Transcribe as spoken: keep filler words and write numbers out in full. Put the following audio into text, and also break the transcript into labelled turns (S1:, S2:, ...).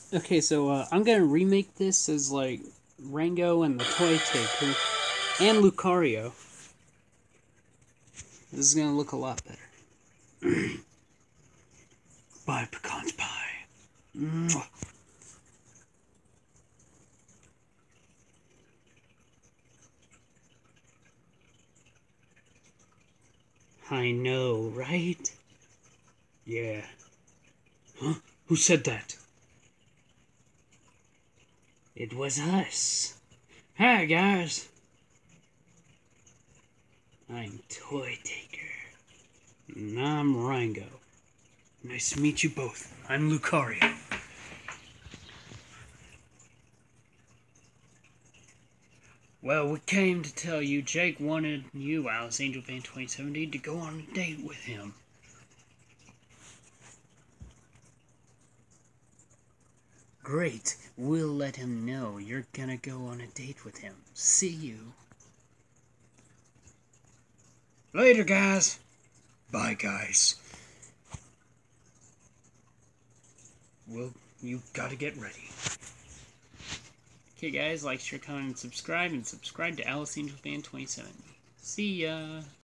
S1: Okay, so uh, I'm gonna remake this as like Rango and the Toy Taker and Lucario. This is gonna look a lot better. Bye, pecans pie. Mwah. I know, right? Yeah. Huh? Who said that? It was us. Hi, guys. I'm Toy Taker. And I'm Rango. Nice to meet you both. I'm Lucario. Well, we came to tell you Jake wanted you, Alice Angel Fan twenty seventeen, to go on a date with him. Great. We'll let him know you're gonna go on a date with him. See you. Later, guys. Bye, guys. Well, you gotta get ready. Okay, guys, like, share, comment, and subscribe, and subscribe to Alice Angel Fan twenty seventy. See ya!